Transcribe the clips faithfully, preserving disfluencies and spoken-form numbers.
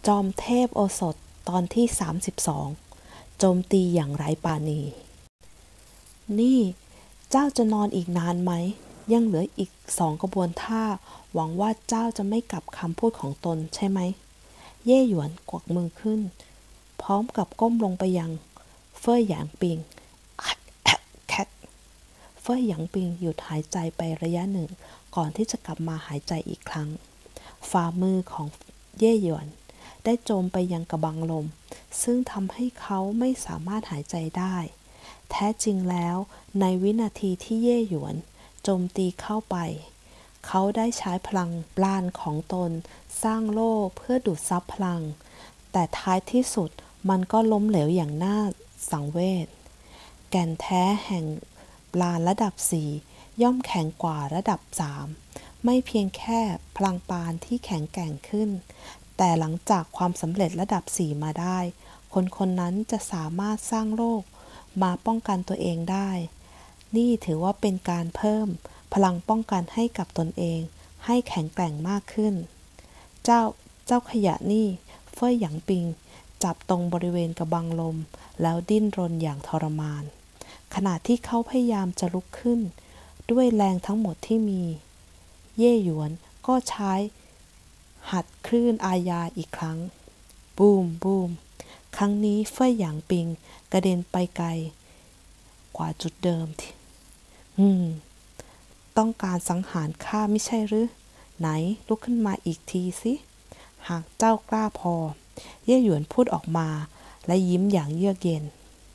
จอมเทพโอสถตอนที่สามสิบสองโจมตีอย่างไร้ปราณีนี่เจ้าจะนอนอีกนานไหมยังเหลืออีกสองกระบวนท่าหวังว่าเจ้าจะไม่กลับคำพูดของตนใช่ไหมเย่หยวนกวักมือขึ้นพร้อมกับก้มลงไปยังเฟ่ยหยางปิงแคทเฟ่ยหยางปิงหยุดหายใจไประยะหนึ่งก่อนที่จะกลับมาหายใจอีกครั้งฝ่ามือของเย่หยวนได้โจมไปยังกระบังลมซึ่งทำให้เขาไม่สามารถหายใจได้แท้จริงแล้วในวินาทีที่เย่หยวนโจมตีเข้าไปเขาได้ใช้พลังปราณของตนสร้างโล่เพื่อดูดซับพลังแต่ท้ายที่สุดมันก็ล้มเหลวอย่างน่าสังเวชแก่นแท้แห่งปราณระดับสี่ย่อมแข็งกว่าระดับสามไม่เพียงแค่พลังปราณที่แข็งแกร่งขึ้นแต่หลังจากความสำเร็จระดับสี่มาได้คนคนนั้นจะสามารถสร้างโลกมาป้องกันตัวเองได้นี่ถือว่าเป็นการเพิ่มพลังป้องกันให้กับตนเองให้แข็งแกร่งมากขึ้นเจ้าเจ้าขยะนี่เฟ่ยหยางปิงจับตรงบริเวณกระบังลมแล้วดิ้นรนอย่างทรมานขณะที่เขาพยายามจะลุกขึ้นด้วยแรงทั้งหมดที่มีเย่หยวนก็ใช้หัดคลื่นอาญาอีกครั้งบูมบูมครั้งนี้เฟ่ยหยางปิงกระเด็นไปไกลกว่าจุดเดิมที่อืมต้องการสังหารข้าไม่ใช่หรือไหนลุกขึ้นมาอีกทีสิหากเจ้ากล้าพอเย่หยวนพูดออกมาและยิ้มอย่างเยือกเย็น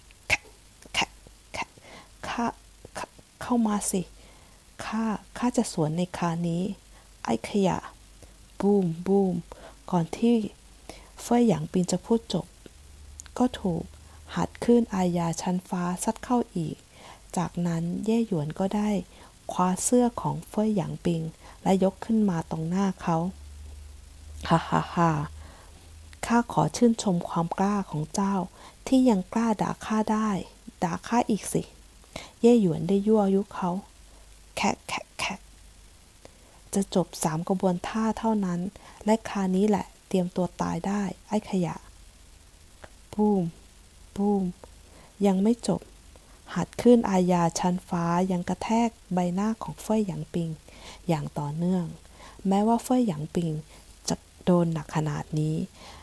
ข้าเข้ามาสิข้าข้าจะสวนในคราวนี้ไอ้ขยะบูมบูมก่อนที่เฟ่ยหยางปิงจะพูดจบก็ถูกหัดคลื่นอาญาชั้นฟ้าซัดเข้าอีกจากนั้นเย่หยวนก็ได้คว้าเสื้อของเฟ่ยหยางปิงและยกขึ้นมาตรงหน้าเขาฮ่าฮ่าฮ่าข้าขอชื่นชมความกล้าของเจ้าที่ยังกล้าด่าข้าได้ด่าข้าอีกสิเย่หยวนได้ยั่วยุเขาแคะแคะแคะจะจบสามกระบวนท่าเท่านั้นและคราวนี้แหละเตรียมตัวตายได้ไอ้ขยะบูมบูมยังไม่จบหัดขึ้นอาญาชั้นฟ้ายังกระแทกใบหน้าของเฟ่ยหยางปิงอย่างต่อเนื่องแม้ว่าเฟ่ยหยางปิงจะโดนหนักขนาดนี้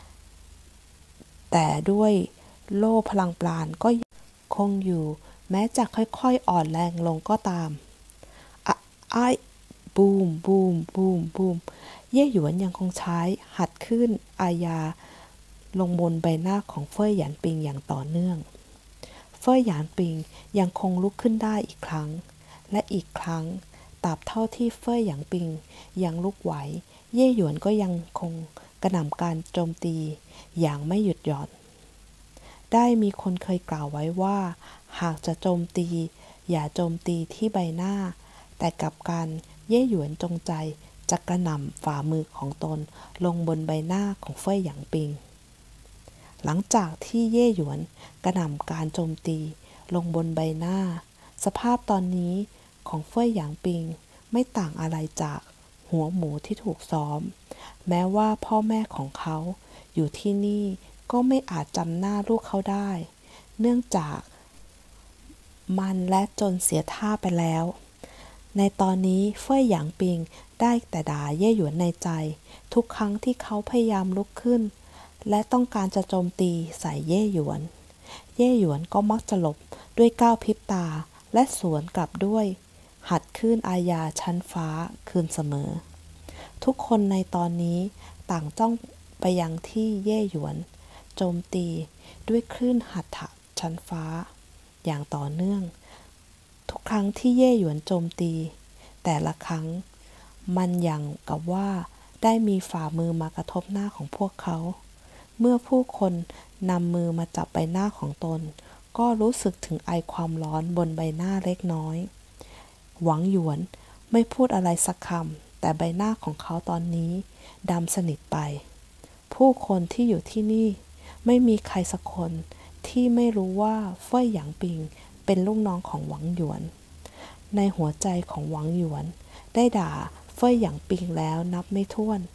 แต่ด้วยโล่พลังปราณก็คงอยู่แม้จะค่อยๆอ่อนแรงลงก็ตามอะไอบูมบูมบูมบูมเย่หยวนยังคงใช้หัดขึ้นอาญาลงบนใบหน้าของเฟ่ยหยางปิงอย่างต่อเนื่องเฟ่ยหยางปิงยังคงลุกขึ้นได้อีกครั้งและอีกครั้งตราบเท่าที่เฟ่ยหยางปิงยังลุกไหวเย่หยวนก็ยังคงกระหน่ำการโจมตีอย่างไม่หยุดหย่อนได้มีคนเคยกล่าวไว้ว่าหากจะโจมตีอย่าโจมตีที่ใบหน้าแต่กลับกันเย่หยวนจงใจจะกระหน่ำฝ่ามือของตนลงบนใบหน้าของเฟ่ยหยางปิงหลังจากที่เย่หยวนกระหน่ำการโจมตีลงบนใบหน้าสภาพตอนนี้ของเฟ่ยหยางปิงไม่ต่างอะไรจากหัวหมูที่ถูกซ้อมแม้ว่าพ่อแม่ของเขาอยู่ที่นี่ก็ไม่อาจจำหน้าลูกเขาได้เนื่องจากมันและจนเสียท่าไปแล้วในตอนนี้เฟ่ยหยางปิงได้แต่ด่าเย่หยวนในใจทุกครั้งที่เขาพยายามลุกขึ้นและต้องการจะโจมตีใส่เย่หยวนเย่หยวนก็มักจะหลบด้วยก้าวพริบตาและสวนกลับด้วยหัดขึ้นอาญาชั้นฟ้าคืนเสมอทุกคนในตอนนี้ต่างจ้องไปยังที่เย่หยวนโจมตีด้วยคลื่นหัตถะชั้นฟ้าอย่างต่อเนื่องทุกครั้งที่เย่หยวนโจมตีแต่ละครั้งมันอย่างกับว่าได้มีฝ่ามือมากระทบหน้าของพวกเขาเมื่อผู้คนนำมือมาจับใบหน้าของตนก็รู้สึกถึงไอความร้อนบนใบหน้าเล็กน้อยหวังหยวนไม่พูดอะไรสักคำแต่ใบหน้าของเขาตอนนี้ดำสนิทไปผู้คนที่อยู่ที่นี่ไม่มีใครสักคนที่ไม่รู้ว่าเฟ่ยหยางปิงเป็นลูกน้องของหวังหยวนในหัวใจของหวังหยวนได้ด่าเฟ่ยหยางปิงแล้วนับไม่ถ้วนแต่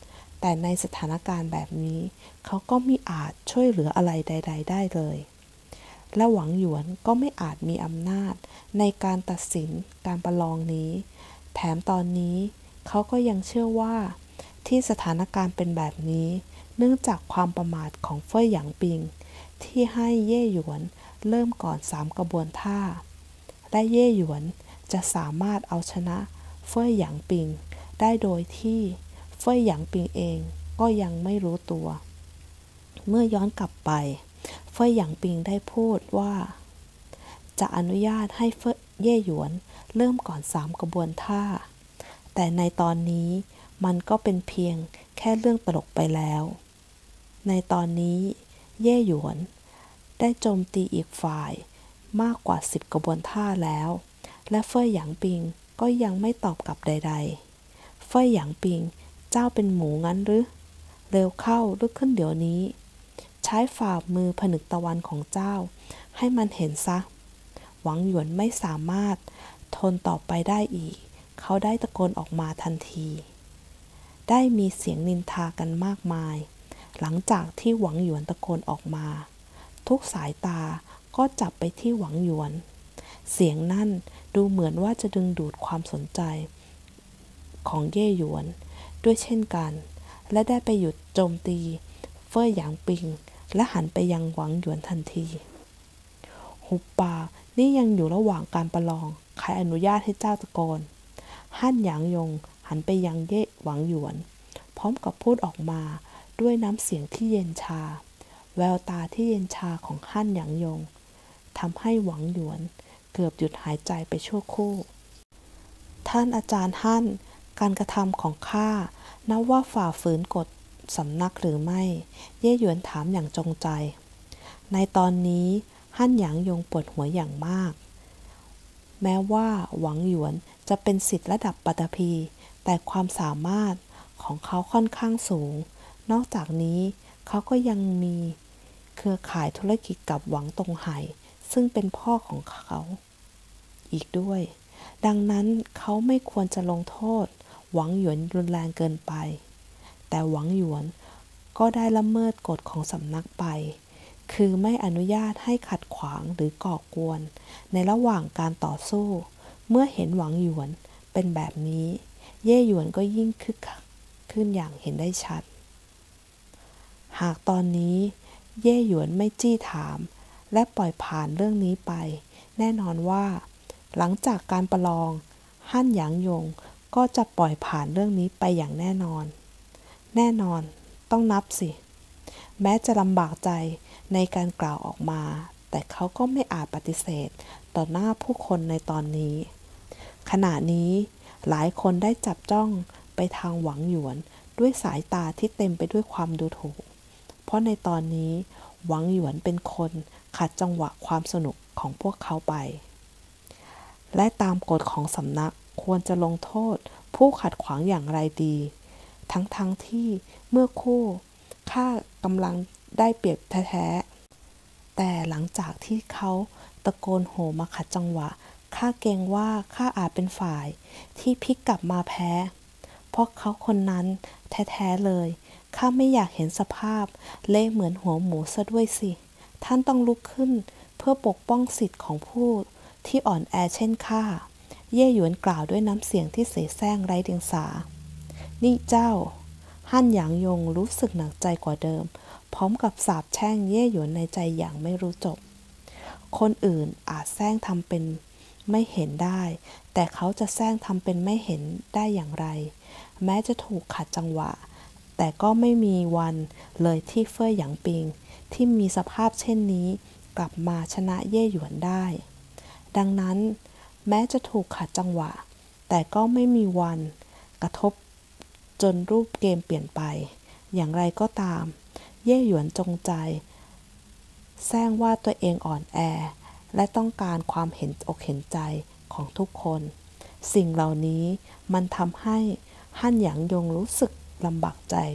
แต่ในสถานการณ์แบบนี้เขาก็มิอาจช่วยเหลืออะไรใดๆได้เลยและหวังหยวนก็ไม่อาจมีอำนาจในการตัดสินการประลองนี้แถมตอนนี้เขาก็ยังเชื่อว่าที่สถานการณ์เป็นแบบนี้เนื่องจากความประมาทของเฟ่ยหยางปิงที่ให้เย่หยวนเริ่มก่อนสามกระบวนท่าและเย่หยวนจะสามารถเอาชนะเฟ่ยหยางปิงได้โดยที่เฟ่ยหยางปิงเองก็ยังไม่รู้ตัวเมื่อย้อนกลับไปเฟ่ยหยางปิงได้พูดว่าจะอนุญาตให้เฟ่ยเย่หยวนเริ่มก่อนสามกระบวนท่าแต่ในตอนนี้มันก็เป็นเพียงแค่เรื่องตลกไปแล้วในตอนนี้เย่หยวนได้โจมตีอีกฝ่ายมากกว่าสิบกระบวนท่าแล้วและเฟ่ยหยางปิงก็ยังไม่ตอบกลับใดๆเฟ่ยหยางปิงเจ้าเป็นหมูงั้นหรือเร็วเข้าลุกขึ้นเดี๋ยวนี้ใช้ฝ่ามือผนึกตะวันของเจ้าให้มันเห็นซะหวังหยวนไม่สามารถทนต่อไปได้อีกเขาได้ตะโกนออกมาทันทีได้มีเสียงนินทากันมากมายหลังจากที่หวังหยวนตะโกนออกมาทุกสายตาก็จับไปที่หวังหยวนเสียงนั่นดูเหมือนว่าจะดึงดูดความสนใจของเย่หยวนด้วยเช่นกันและได้ไปหยุดโจมตีเฟ่ยหยางปิงและหันไปยังหวังหยวนทันทีหุบปากนี่ยังอยู่ระหว่างการประลองใครอนุญาตให้เจ้าตะโกนฮั่นหยางยงหันไปยังเย่หวังหยวนพร้อมกับพูดออกมาด้วยน้ำเสียงที่เย็นชาแววตาที่เย็นชาของฮั่นหยางยงทำให้หวังหยวนเกือบหยุดหายใจไปชั่วครู่ท่านอาจารย์ฮั่นการกระทำของข้านับว่าฝ่าฝืนกฎสำนักหรือไม่เย่หยวนถามอย่างจงใจในตอนนี้ฮั่นหยางยงปวดหัวอย่างมากแม้ว่าหวังหยวนจะเป็นศิษย์ระดับปัตภีแต่ความสามารถของเขาค่อนข้างสูงนอกจากนี้เขาก็ยังมีเครือข่ายธุรกิจกับหวังตงไห่ซึ่งเป็นพ่อของเขาอีกด้วยดังนั้นเขาไม่ควรจะลงโทษหวังหยวนรุนแรงเกินไปแต่หวังหยวนก็ได้ละเมิดกฎของสำนักไปคือไม่อนุญาตให้ขัดขวางหรือก่อกวนในระหว่างการต่อสู้เมื่อเห็นหวังหยวนเป็นแบบนี้เย่หยวนก็ยิ่งคึกคักขึ้นอย่างเห็นได้ชัดหากตอนนี้เย่หยวนไม่จี้ถามและปล่อยผ่านเรื่องนี้ไปแน่นอนว่าหลังจากการประลองฮั่นหยางยงก็จะปล่อยผ่านเรื่องนี้ไปอย่างแน่นอนแน่นอนต้องนับสิแม้จะลำบากใจในการกล่าวออกมาแต่เขาก็ไม่อาจปฏิเสธต่อหน้าผู้คนในตอนนี้ขณะนี้หลายคนได้จับจ้องไปทางหวังหยวนด้วยสายตาที่เต็มไปด้วยความดูถูกเพราะในตอนนี้หวังหยวนเป็นคนขัดจังหวะความสนุกของพวกเขาไปและตามกฎของสำนักควรจะลงโทษผู้ขัดขวางอย่างไรดีทั้งๆ ท, ที่เมื่อคู่ข้ากำลังได้เปรียบแท้ๆแต่หลังจากที่เขาตะโกนโห่มาขัดจังหวะข้าเกรงว่าข้าอาจเป็นฝ่ายที่พลิกกลับมาแพ้เพราะเขาคนนั้นแท้ๆเลยข้าไม่อยากเห็นสภาพเละเหมือนหัวหมูซะด้วยสิท่านต้องลุกขึ้นเพื่อปกป้องสิทธิ์ของผู้ที่อ่อนแอเช่นข้าเย่หยวนกล่าวด้วยน้ำเสียงที่เสแสร้งไร้เดียงสานี่เจ้าฮั่นหยางยงรู้สึกหนักใจกว่าเดิมพร้อมกับสาปแช่งเย่หยวนในใจอย่างไม่รู้จบคนอื่นอาจแซงทำเป็นไม่เห็นได้แต่เขาจะแซงทำเป็นไม่เห็นได้อย่างไรแม้จะถูกขัดจังหวะแต่ก็ไม่มีวันเลยที่เฟ่ยหยางปิงที่มีสภาพเช่นนี้กลับมาชนะเย่หยวนได้ดังนั้นแม้จะถูกขัดจังหวะแต่ก็ไม่มีวันกระทบจนรูปเกมเปลี่ยนไปอย่างไรก็ตามเย่หยวนจงใจแซงว่าตัวเองอ่อนแอและต้องการความเห็นอกเห็นใจของทุกคนสิ่งเหล่านี้มันทำให้ฮั่นหยางยงรู้สึกลำบากใจ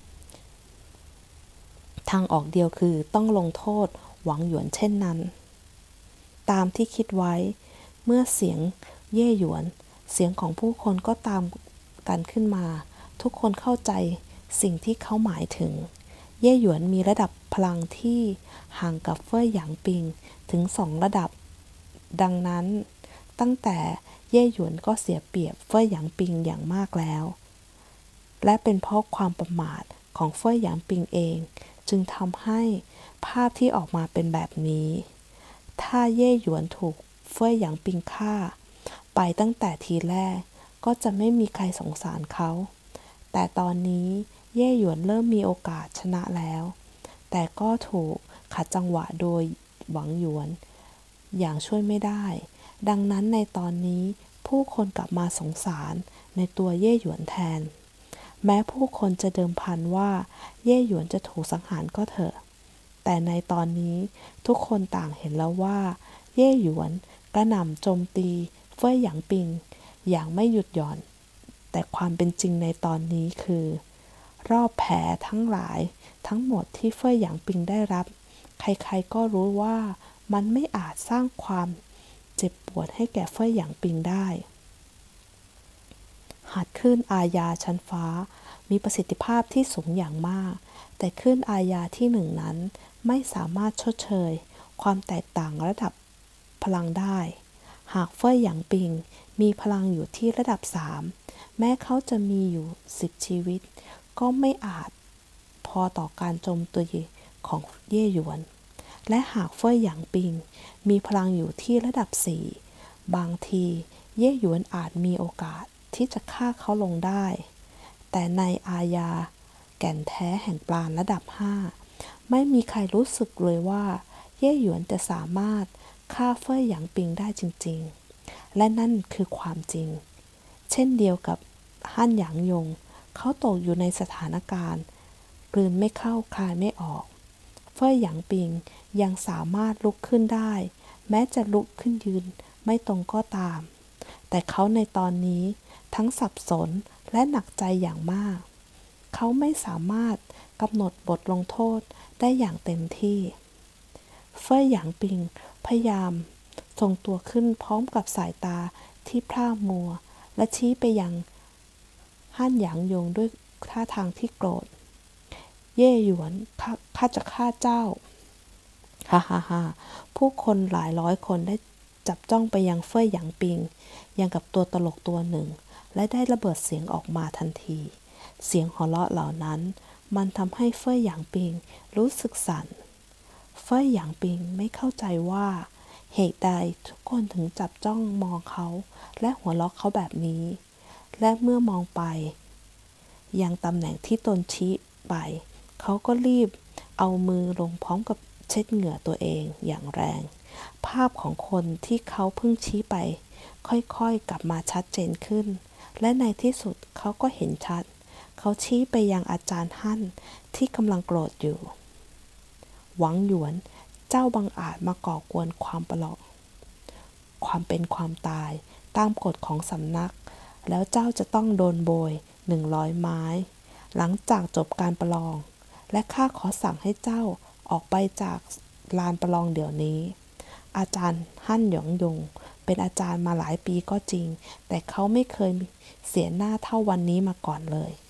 ทางออกเดียวคือต้องลงโทษหวังหยวนเช่นนั้นตามที่คิดไว้เมื่อเสียงเย่หยวนเสียงของผู้คนก็ตามกันขึ้นมาทุกคนเข้าใจสิ่งที่เขาหมายถึงเย่หยวนมีระดับพลังที่ห่างกับเฟ่ยหยางปิงถึงสองระดับดังนั้นตั้งแต่เย่หยวนก็เสียเปรียบเฟ่ยหยางปิงอย่างมากแล้วและเป็นเพราะความประมาทของเฟ่ยหยางปิงเองจึงทำให้ภาพที่ออกมาเป็นแบบนี้ถ้าเย่หยวนถูกเฟ่ยหยางปิงฆ่าไปตั้งแต่ทีแรกก็จะไม่มีใครสงสารเขาแต่ตอนนี้เย่หยวนเริ่มมีโอกาสชนะแล้วแต่ก็ถูกขัดจังหวะโดยหวังหยวนอย่างช่วยไม่ได้ดังนั้นในตอนนี้ผู้คนกลับมาสงสารในตัวเย่หยวนแทนแม้ผู้คนจะเดิมพันว่าเย่หยวนจะถูกสังหารก็เถอะแต่ในตอนนี้ทุกคนต่างเห็นแล้วว่าเย่หยวนกระหน่ำโจมตีเฟ่ยหยางปิงอย่างไม่หยุดหย่อนแต่ความเป็นจริงในตอนนี้คือรอบแผลทั้งหลายทั้งหมดที่เฟ่ยหยางปิงได้รับใครๆก็รู้ว่ามันไม่อาจสร้างความเจ็บปวดให้แก่เฟ่ยหยางปิงได้หากคลื่นอาญาชั้นฟ้ามีประสิทธิภาพที่สูงอย่างมากแต่คลื่นอาญาที่หนึ่งนั้นไม่สามารถชดเชยความแตกต่างระดับพลังได้หากเฟ่ยหยางปิงมีพลังอยู่ที่ระดับสามแม้เขาจะมีอยู่สิบชีวิตก็ไม่อาจพอต่อการโจมตีของเย่หยวนและหากเฟ่ยหยางปิงมีพลังอยู่ที่ระดับสี่บางทีเย่หยวนอาจมีโอกาสที่จะฆ่าเขาลงได้แต่ในอาญาแก่นแท้แห่งปราณระดับห้าไม่มีใครรู้สึกเลยว่าเย่หยวนจะสามารถฆ่าเฟ่ยหยางปิงได้จริงๆและนั่นคือความจริงเช่นเดียวกับฮั่นหยางยงเขาตกอยู่ในสถานการณ์กลืนไม่เข้าคายไม่ออกเฟ่ยหยางปิงยังสามารถลุกขึ้นได้แม้จะลุกขึ้นยืนไม่ตรงก็ตามแต่เขาในตอนนี้ทั้งสับสนและหนักใจอย่างมากเขาไม่สามารถกำหนดบทลงโทษได้อย่างเต็มที่เฟ่ยหยางปิงพยายามทรงตัวขึ้นพร้อมกับสายตาที่พร่ามัวและชี้ไปยังฮั่นหยางยงด้วยท่าทางที่โกรธเย่หยวนข้าจะฆ่าเจ้าฮ่าฮ่าฮ่าผู้คนหลายร้อยคนได้จับจ้องไปยังเฟ่ยหยางปิงยังกับตัวตลกตัวหนึ่งและได้ระเบิดเสียงออกมาทันทีเสียงหัวเราะเหล่านั้นมันทำให้เฟ่ยหยางปิงรู้สึกสั่นเฟ่ยหยางปิงไม่เข้าใจว่าเหตุใดทุกคนถึงจับจ้องมองเขาและหัวเราะเขาแบบนี้และเมื่อมองไปยังตำแหน่งที่ตนชี้ไปเขาก็รีบเอามือลงพร้อมกับเช็ดเหงื่อตัวเองอย่างแรงภาพของคนที่เขาเพิ่งชี้ไปค่อยๆกลับมาชัดเจนขึ้นและในที่สุดเขาก็เห็นชัดเขาชี้ไปยังอาจารย์ฮั่นที่กำลังโกรธอยู่หวังหยวนเจ้าบังอาจมาก่อกวนความประหลาดความเป็นความตายตามกฎของสำนักแล้วเจ้าจะต้องโดนโบยหนึ่งร้อยไม้หลังจากจบการประลองและข้าขอสั่งให้เจ้าออกไปจากลานประลองเดี๋ยวนี้อาจารย์ฮั่นหยงยงเป็นอาจารย์มาหลายปีก็จริงแต่เขาไม่เคยเสียหน้าเท่าวันนี้มาก่อนเลย